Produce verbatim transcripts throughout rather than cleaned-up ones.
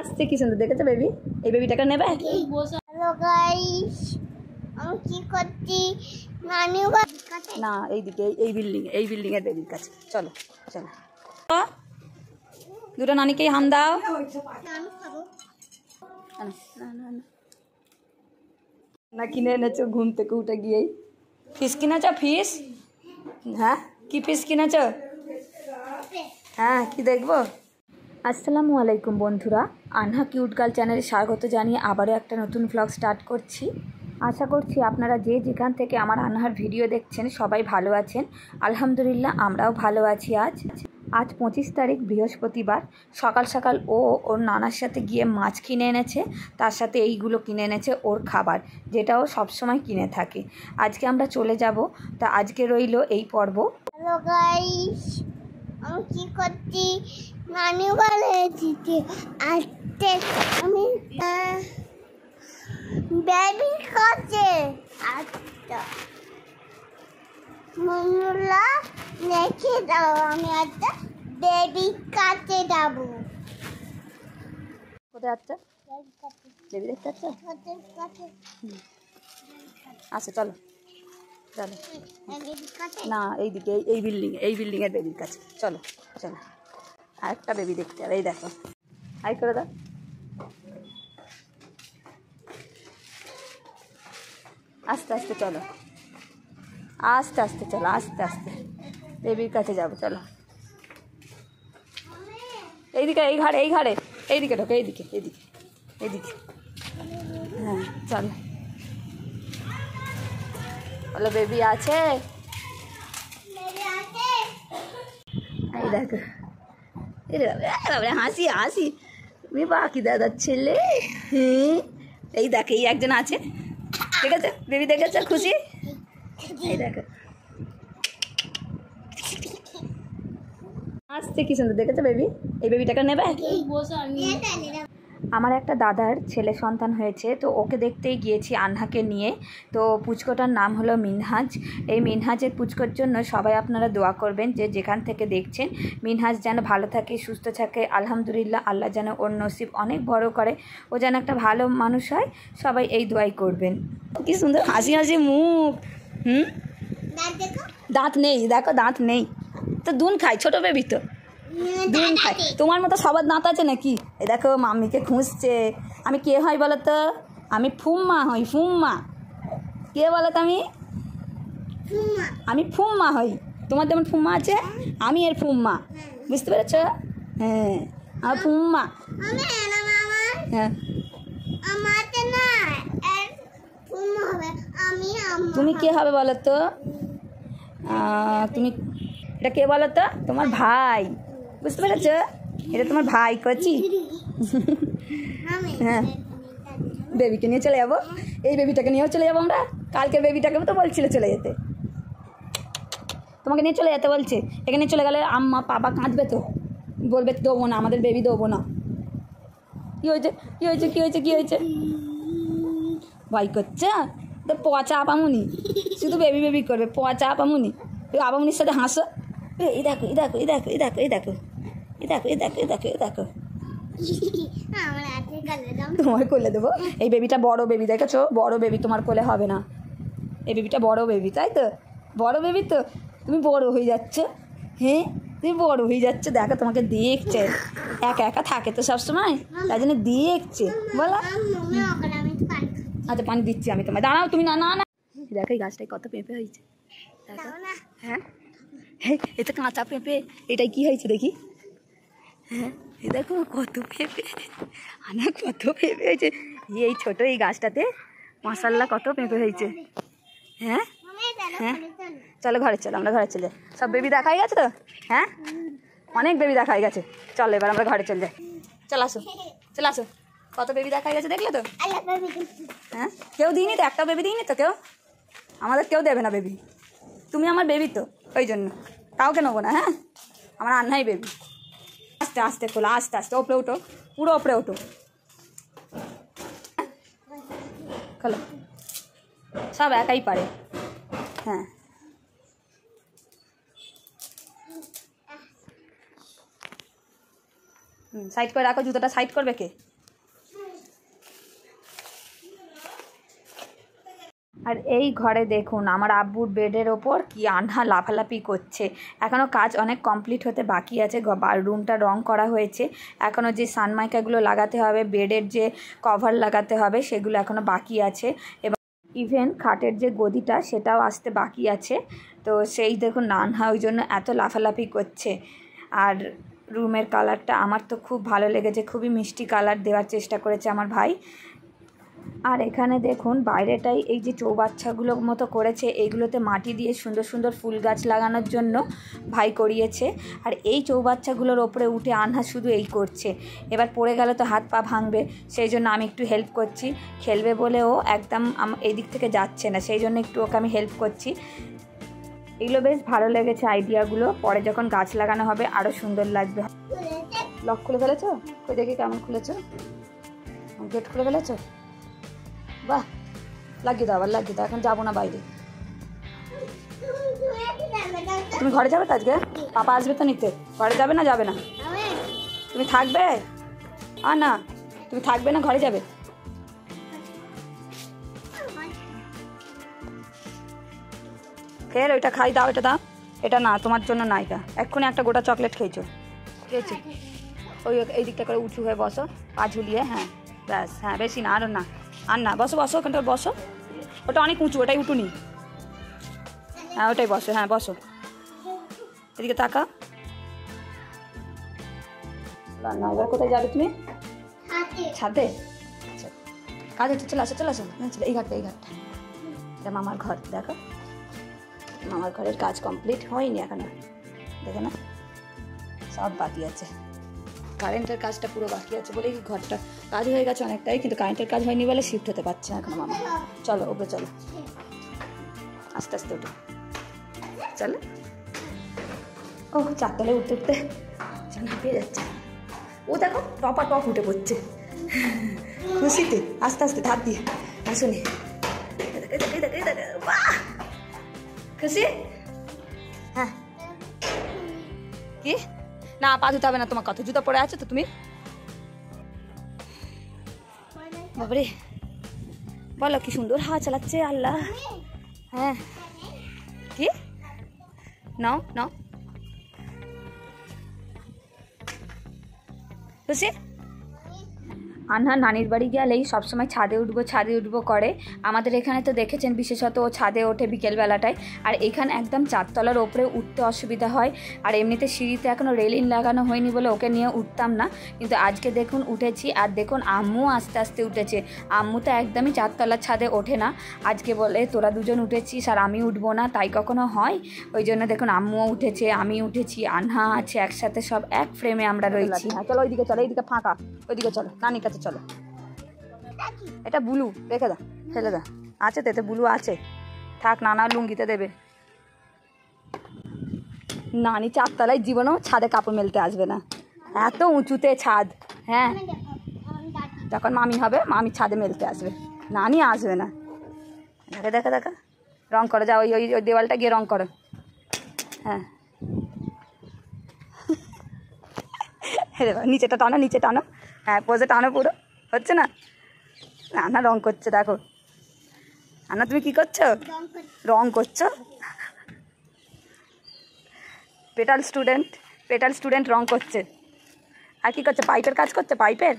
আসছে কি সুন্দর দেখেছো বেবি? এই বেবিটাকে নেবে? হ্যালো গাইস, আমি কি করছি? নানি বাড়ির কাছে না, এইদিকে এই বিল্ডিং এই বিল্ডিং এর বেবির কাছে। চলো চলো, দুটো নানিকেই হাম দাও। না কিনে এনেছো ঘুম থেকে উঠে গিয়েই? ফিস কিনেছ? ফিস? হ্যাঁ, কি ফিস কিনেছ? হ্যাঁ, কি দেখবো? আসসালামু আলাইকুম বন্ধুরা, আনহা কিউট গার্ল চ্যানেলে স্বাগত জানিয়ে আবারও একটা নতুন ব্লগ স্টার্ট করছি। আশা করছি আপনারা যে যেখান থেকে আমার আনহার ভিডিও দেখছেন সবাই ভালো আছেন। আলহামদুলিল্লাহ আমরাও ভালো আছি। আজ আজ পঁচিশ তারিখ বৃহস্পতিবার। সকাল সকাল ও ওর নানার সাথে গিয়ে মাছ কিনে এনেছে, তার সাথে এইগুলো কিনে এনেছে ওর খাবার, যেটা ও সবসময় কিনে থাকে। আজকে আমরা চলে যাব, তা আজকে রইল এই পর্ব। হ্যালো গাইস, আমি কি করছি? নানি বাড়িতে আসতে আমি বেবির কাছে আসতে মনুলা রেখে দাও, আমি একটা বেবির কাছে যাবো। কোথায় যাচ্ছে? বেবি দেখতে যাচ্ছে? আচ্ছা চলো চলো। না, এইদিকে এই বিল্ডিং এই বিল্ডিং এর বেবির কাছে। চলো চলো, আরেকটা বেবি দেখতে হবে। এই দেখো, হাই করে দাও। আস্তে আস্তে চলো, আস্তে আস্তে চলো, আস্তে আস্তে বেবির কাছে যাবো। চলো এইদিকে, এই ঘাড়ে এই ঘাড়ে এইদিকে ঢোকে, এইদিকে এইদিকে এইদিকে। হ্যাঁ চলো, বলো বেবি আছে? এই দেখো, হাসি হাসি বাকি দাদার ছেলে। হ্যাঁ এই দেখো, এই একজন আছে, ঠিক আছে? বেবি দেখেছে, খুশি? এই দেখো আসছে কি সুন্দর দেখেছো বেবি? এই বেবিটাকে নেবে? আমার একটা দাদার ছেলে সন্তান হয়েছে, তো ওকে দেখতেই গিয়েছি আনহাকে নিয়ে। তো পুচকোটার নাম হলো মিনহাজ। এই মিনহাজের পুচকোর জন্য সবাই আপনারা দোয়া করবেন, যে যেখান থেকে দেখছেন মিনহাজ যেন ভালো থাকে, সুস্থ থাকে। আলহামদুলিল্লাহ, আল্লাহ যেন ওর নসিব অনেক বড় করে, ও যেন একটা ভালো মানুষ হয়। সবাই এই দোয়াই করবেন। কি সুন্দর হাসি হাসি মুখ। হুম, দাঁত নেই, দেখো দাঁত নেই তো, দুন খায় ছোট বেবি তো, দুন খায়। তোমার মতো সবার দাঁত আছে নাকি? এই দেখো মাম্মিকে খুঁজছে। আমি কে হয় বলো তো? আমি ফুম্মা হই, ফুম্মা। কে বলো তো? আমি আমি ফুম্মা হই। তোমার যেমন ফুম্মা আছে, আমি এর ফুম্মা, বুঝতে পেরেছ? হ্যাঁ, আমার ফুম্মা। হ্যাঁ, তুমি কে হবে বলো তো? তুমি এটা কে বলো তো? তোমার ভাই, বুঝতে পেরেছ? এটা তোমার ভাই কচি। হ্যাঁ, বেবিকে নিয়ে চলে যাবো, এই বেবিটাকে নিয়েও চলে যাবো আমরা। কালকের বেবিটাকেও তো বলছিলে চলে যেতে, তোমাকে নিয়ে চলে যেতে বলছে। এখানে চলে গেলে আম্মা বাবা কাঁদবে তো, বলবে দেবো না, আমাদের বেবি দেবো না। কী হয়েছে কী হয়েছে কী হয়েছে কী হয়েছে? ভয় করছে তো? পচা আপামুনি শুধু বেবি বেবি করবে, পচা আপামুনি। আপামুনির সাথে হাসো। এই দেখো এই দেখো এই দেখো এই দেখো এই দেখো এই দেখো এই দেখো এই দেখো এই দেখো, তোমার কোলে দেবো। এই বেবিটা বড় বেবি, দেখেছো? বড় বেবি, তোমার কোলে হবে না। এই বেবিটা বড় বেবি, তাই তো? বড় বেবি তো, তুমি বড় হয়ে যাচ্ছ। হ্যাঁ, তুমি বড় হয়ে যাচ্ছ, দেখো তোমাকে দেখছে। একা একা থাকে তো সবসময়, তাই জন্য দেখছে। বলো আচ্ছা, পানি দিচ্ছি আমি তোমায়, দাঁড়াও তুমি। না না না, দেখো এই গাছটায় কত পেঁপে হয়েছে। হ্যাঁ, এ তো কাঁচা পেঁপে। এটাই কি হয়েছে দেখি? হ্যাঁ, এ দেখো কত পেঁপে, আনা কত পেঁপে হয়েছে এই ছোট এই গাছটাতে। মাশাআল্লাহ কত পেঁপে হয়েছে। হ্যাঁ হ্যাঁ, চলো ঘরে চলো, আমরা ঘরে চলে যাই। সব বেবি দেখা হয়ে গেছে তো? হ্যাঁ, অনেক বেবি দেখা হয়ে গেছে। চলো এবার আমরা ঘরে চলে যাই। চলে আসো চলে আসো, কত বেবি দেখা হয়ে গেছে দেখলে তো? হ্যাঁ, কেউ দিইনি তো, একটা বেবি দিইনি তো কেউ, আমাদের কেউ দেবে না বেবি। তুমি আমার বেবি তো, ওই জন্য কাউকে নেবো না। হ্যাঁ, আমার আন্নাই বেবি। আস্তে আস্তে খোলা, আস্তে আস্তে, ওপরে ওঠো, পুরো ওপরে ওঠো। খোলো, সব একাই পারে। হ্যাঁ, হুম, সাইড করে রাখো। জুতোটা সাইড করবে কে? আর এই ঘরে দেখুন আমার আব্বুর বেডের ওপর কি আনহা লাফালাফি করছে। এখনও কাজ অনেক কমপ্লিট হতে বাকি আছে। রুমটা রং করা হয়েছে, এখনও যে সানমাইকাগুলো লাগাতে হবে, বেডের যে কভার লাগাতে হবে সেগুলো এখনও বাকি আছে, এবং ইভেন খাটের যে গদিটা সেটাও আসতে বাকি আছে। তো সেই দেখুন আনহা ওই জন্য এত লাফালাফি করছে। আর রুমের কালারটা আমার তো খুব ভালো লেগেছে, খুবই মিষ্টি কালার দেওয়ার চেষ্টা করেছে আমার ভাই। আর এখানে দেখুন বাইরেটাই এই যে চৌবাচ্চাগুলোর মতো করেছে, এইগুলোতে মাটি দিয়ে সুন্দর সুন্দর ফুল গাছ লাগানোর জন্য ভাই করিয়েছে। আর এই চৌবাচ্চাগুলোর ওপরে উঠে আনহা শুধু এই করছে, এবার পড়ে গেলে তো হাত পা ভাঙবে, সেই জন্য আমি একটু হেল্প করছি। খেলবে বলেও একদম এই দিক থেকে যাচ্ছে না, সেই জন্য একটু ওকে আমি হেল্প করছি। এগুলো বেশ ভালো লেগেছে আইডিয়াগুলো, পরে যখন গাছ লাগানো হবে আরও সুন্দর লাগবে। লক খুলে ফেলেছো? কই দেখি কেমন খুলেছো, গেট খুলে ফেলেছো? বাহ, লাগিয়ে দাও, আবার লাগিয়ে দাও। এখন যাবো না বাইরে। তুমি ঘরে যাবে তো আজকে? পাপা আসবে তো নিতে, ঘরে যাবে না যাবে না? তুমি থাকবে? আর না, তুমি থাকবে না ঘরে যাবে? ফের ওইটা খাই দাও, এটা দাও। এটা না, তোমার জন্য না, এটা এক্ষুনি একটা গোটা চকলেট খেয়েছো, খেয়েছো। ওই এই দিকটা করে উঁচু হয়ে বসো, পা ঝুলিয়ে। হ্যাঁ ব্যাস, হ্যাঁ বেশি না, আর না, আর না, বসো বসো, ওখানটা বসো। ওটা অনেক উঁচু, ওটাই উঠুনি। হ্যাঁ ওটাই বসো, হ্যাঁ বসো। এদিকে তাকা না। এবার কোথায় যাবে তুমি? ছাদে? আচ্ছা, কাজ হচ্ছে, চলে আসো চলে আসো। চলো এই ঘাটটা, এই ঘাটটা, এটা মামার ঘর। দেখো মামার ঘরের কাজ কমপ্লিট হয়নি এখনো, দেখে না, সব বাকি আছে। কারেন্টের কাজটা পুরো বাকি আছে বলে কি ঘরটা কাজ হয়ে গেছে অনেকটাই, কিন্তু কারেন্টের কাজ হয়নি বলে শিফট হতে পারছে না এখনো মামা। চলো ওপরে চলো, আস্তে আস্তে উঠো, চলো। ও চারতলে উঠতে উঠতে পেয়ে যাচ্ছে। ও দেখো টপা টপ উঠে পড়ছে খুশিতে, আস্তে আস্তে ধার দিয়ে। আসুনি খুশি? হ্যাঁ কি না, পা ধুতে হবে না তোমার, কত জুতো পরে আছো তো তুমি। বাবারে বলো কি সুন্দর হাওয়া চালাচ্ছে, আল্লাহ। হ্যাঁ কি নাও নাও খুশি। আনহা নানির বাড়ি গেলেই সবসময় ছাদে উঠবো ছাদে উঠবো করে। আমাদের এখানে তো দেখেছেন বিশেষত ও ছাদে ওঠে বিকেলবেলাটায়, আর এখানে একদম চারতলার ওপরে উঠতে অসুবিধা হয়। আর এমনিতে সিঁড়িতে এখনও রেলিং লাগানো হয়নি বলে ওকে নিয়ে উঠতাম না, কিন্তু আজকে দেখুন উঠেছি। আর দেখুন আম্মু আস্তে আস্তে উঠেছে, আম্মু তো একদমই চারতলার ছাদে ওঠে না। আজকে বলে তোরা দুজন উঠেছিস আর আমি উঠবো না, তাই কখনো হয়? ওই জন্য দেখুন আম্মুও উঠেছে, আমি উঠেছি, আনহা আছে, একসাথে সব এক ফ্রেমে আমরা রয়েছি। হ্যাঁ চলো ওইদিকে চলো, এইদিকে ফাঁকা, ওইদিকে চলো নানির কাছে চলো। এটা বুলু রেখে দাও, ফেলে দাও, আছে তো এতে বুলু আছে, থাক, নানা লুঙ্গিতে দেবে। নানি চারতলায় জীবনেও ছাদে কাপড় মেলতে আসবে না, এত উঁচুতে ছাদ। হ্যাঁ যখন মামি হবে মামি ছাদে মেলতে আসবে, নানি আসবে না। দেখে দেখে দেখে রং করো, যাও ওই ওই দেওয়ালটা গিয়ে রং করো। হ্যাঁ নিচেটা টানো, নিচে টানো, হ্যাঁ পোজে টানো, পুরো হচ্ছে না। আনা রং করছে, দেখো আনা তুমি কি করছো? রং করছো। পেটাল স্টুডেন্ট, পেটাল স্টুডেন্ট রং করছে। আর কি করছে? পাইপের কাজ করছে, পাইপের।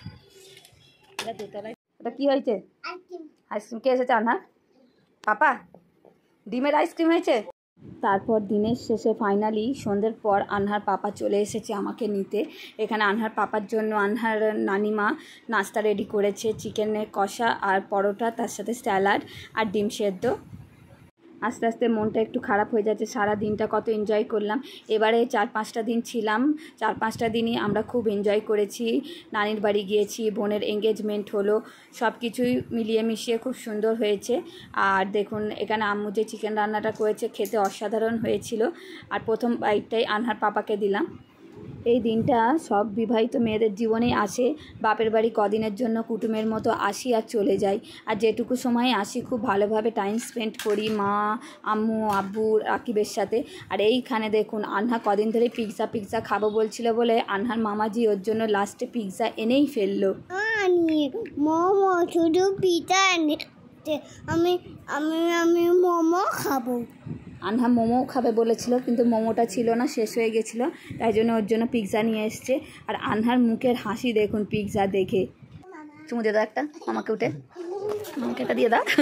ওটা কি হয়েছে? আইসক্রিম। কে এসেছে? আনহা পাপা, ডিমের আইসক্রিম হয়েছে। তারপর দিনের শেষে ফাইনালি সন্ধ্যের পর আনহার পাপা চলে এসেছে আমাকে নিতে। এখানে আনহার পাপার জন্য আনহার নানিমা নাস্তা রেডি করেছে, চিকেনের কষা আর পরোটা, তার সাথে স্যালাড আর ডিম সেদ্ধ। আস্তে আস্তে মনটা একটু খারাপ হয়ে যাচ্ছে, সারা দিনটা কত এনজয় করলাম। এবারে চার পাঁচটা দিন ছিলাম, চার পাঁচটা দিনই আমরা খুব এনজয় করেছি। নানির বাড়ি গিয়েছি, বোনের এঙ্গেজমেন্ট হলো, সব কিছুই মিলিয়ে মিশিয়ে খুব সুন্দর হয়েছে। আর দেখুন এখানে আম্মু যে চিকেন রান্নাটা করেছে খেতে অসাধারণ হয়েছিল। আর প্রথম বাইকটাই আনহার পাপাকে দিলাম। এই দিনটা সব বিবাহিত মেয়েদের জীবনেই আসে। বাপের বাড়ি কদিনের জন্য কুটুমের মতো আসি আর চলে যাই, আর যেটুকু সময় আসি খুব ভালোভাবে টাইম স্পেন্ড করি মা, আম্মু, আব্বু, রাকিবের সাথে। আর এইখানে দেখুন আনহা কদিন ধরে পিৎজা পিৎজা খাবো বলছিল বলে আনহার মামাজি ওর জন্য লাস্টে পিৎজা এনেই ফেললো। মোমো শুধু পিৎজা আমি আমি আমি মোমো খাবো। আনহা মোমো খাবে বলেছিল, কিন্তু মোমোটা ছিল না, শেষ হয়ে গেছিলো, তাই জন্য ওর জন্য পিৎজা নিয়ে এসছে। আর আনহার মুখের হাসি দেখুন পিৎজা দেখে। চুমু দিয়ে দাও একটা আমাকে, উঠে আমাকে একটা দিয়ে দাও।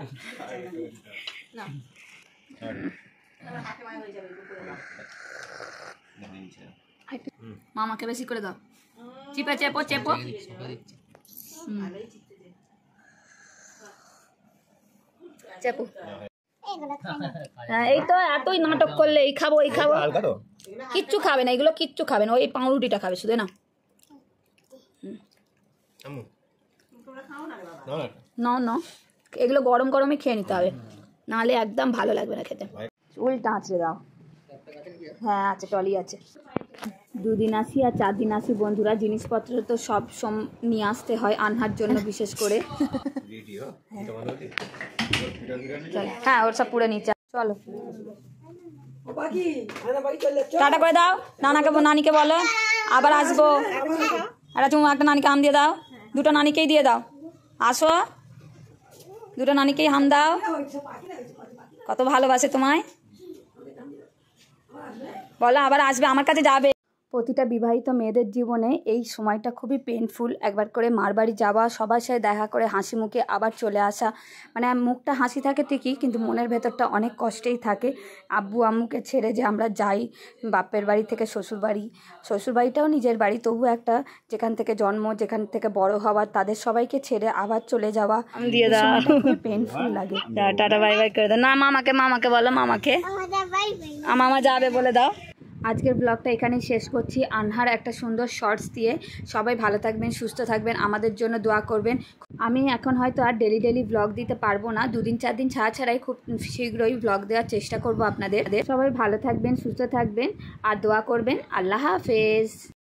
মামাকে বেশি করে দাও, চিপে চেপো চেপো। চেপো। হ্যাঁ এই তো এতই নাটক করলে, এই খাবো এই খাবো, কিচ্ছু খাবে না, এগুলো কিচ্ছু খাবে না, ওই পাউরুটিটা খাবে শুধু। না না না, এগুলো গরম গরমই খেয়ে নিতে হবে, নাহলে একদম ভালো লাগবে না খেতে। উল্টা আঁচড়ে দাও। হ্যাঁ আছে, টলি আছে। দুদিন আসি আর চার দিন আসি বন্ধুরা, জিনিসপত্র তো সব সম নিয়ে আসতে হয় আনহার জন্য বিশেষ করে। হ্যাঁ ওর সব পুরো নিচে। চলো টাটা করে দাও নানাকে, নানিকে বলো আবার আসবো। একটা তুমি একটা নানিকে আম দিয়ে দাও, দুটো নানিকেই দিয়ে দাও, আসো দুটো নানিকেই হাম দাও, কত ভালোবাসে তোমায়, বলো আবার আসবে, আমার কাছে যাবে। প্রতিটা বিবাহিত মেয়েদের জীবনে এই সময়টা খুবই পেইনফুল, একবার করে মার বাড়ি যাওয়া, সবার সাথে দেখা করে হাসি মুখে আবার চলে আসা, মানে মুখটা হাসি থাকে ঠিকই কিন্তু মনের ভেতরটা অনেক কষ্টেই থাকে। আব্বু আম্মুকে ছেড়ে যে আমরা যাই বাপের বাড়ি থেকে শ্বশুর বাড়ি, শ্বশুর বাড়িটাও নিজের বাড়ি, তবু একটা যেখান থেকে জন্ম, যেখান থেকে বড় হওয়ার, তাদের সবাইকে ছেড়ে আবার চলে যাওয়া দিয়ে দাও, খুবই পেইনফুল লাগে। টাটা বাই বাই করে দাও। না মামাকে, মামাকে বলো, মামাকে মামা যাবে বলে দাও। আজকের ব্লগটা এখানেই শেষ করছি, আনহার একটা সুন্দর শর্টস দিয়ে। সবাই ভালো থাকবেন, সুস্থ থাকবেন, আমাদের জন্য দোয়া করবেন। আমি এখন হয়তো আর ডেলি ডেলি ব্লগ দিতে পারবো না, দুদিন চার দিন ছাড়া ছাড়াই খুব শীঘ্রই ব্লগ দেওয়ার চেষ্টা করব আপনাদের। সবাই ভালো থাকবেন, সুস্থ থাকবেন আর দোয়া করবেন। আল্লাহ হাফেজ।